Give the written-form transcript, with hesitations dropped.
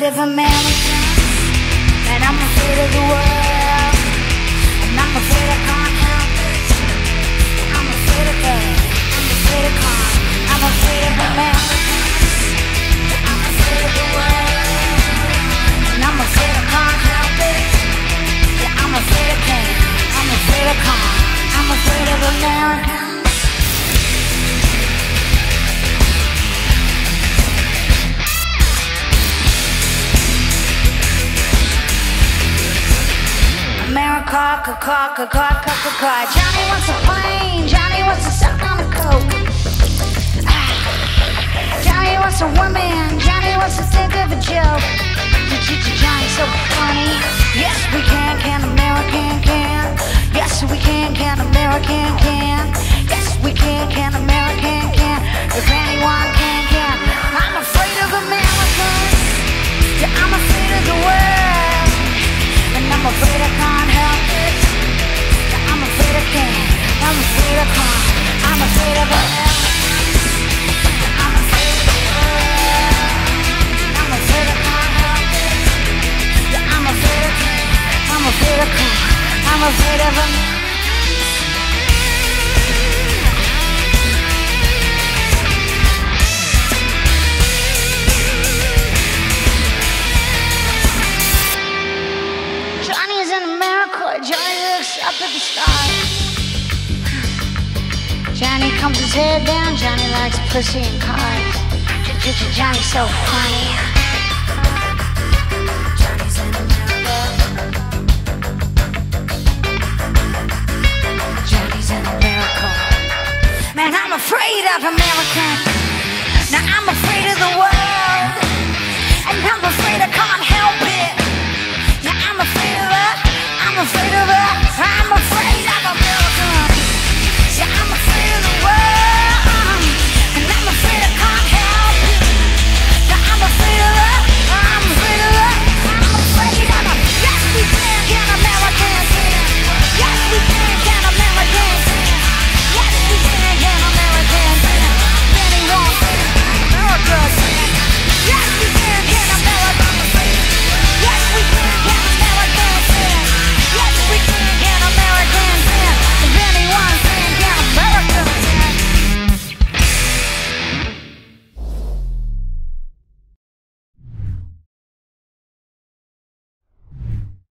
of Americans, and I'm afraid of the world, and I'm afraid I can't help it. I'm afraid of God, I'm afraid of God, I'm afraid of Americans, I'm afraid of the world, and I'm afraid I can't help it. Yeah, I'm afraid of God, I'm afraid of God, I'm afraid of Americans. America, Johnny wants a plane, Johnny wants to suck on a coke. Johnny wants a woman, Johnny wants to think of a joke. Johnny's so funny. Yes, we can American can. Yes, we can American can. Yes, we can American can. If anyone can. I'm afraid of Americans. Yeah, I'm afraid of the world. And I'm afraid I can't help it. Yeah, I'm afraid I can't. I'm afraid I can't. I'm afraid of Americans. I'm afraid of the world. I'm afraid I can't help it. Yeah, I'm afraid I can't. I'm afraid I can't. I'm afraid of Americans. Johnny's in America. Johnny looks up at the stars. Johnny comes his head down. Johnny likes pussy and cars. Johnny's so funny. Johnny's in America. Johnny's in America. Man, I'm afraid of America.